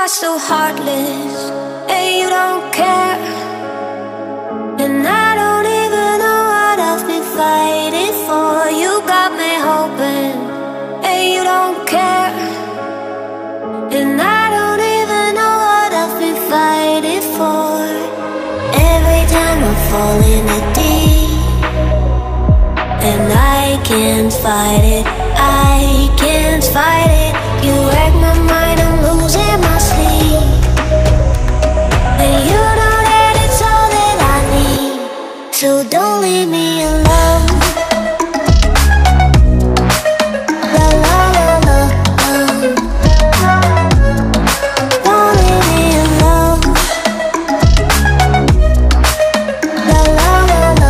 are so heartless, and you don't care. And I don't even know what I've been fighting for. You got me hoping, and you don't care. And I don't even know what I've been fighting for. Every time I fall in the deep, and I can't fight it, I can't fight it. You wreck my mind, I'm losing my sleep. And you know that it's all that I need, so don't leave me alone. La la la la, don't leave me alone. La la la la,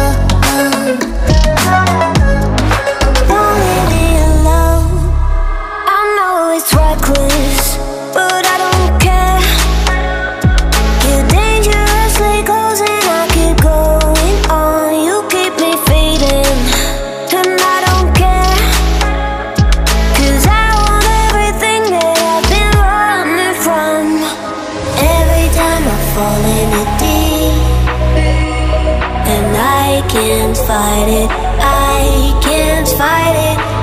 don't leave me alone. I know it's reckless, but I don't care. You're dangerously close and I keep going on. You keep me fading, and I don't care. 'Cause I want everything that I've been running from. Every time I fall in the deep, and I can't fight it, I can't fight it.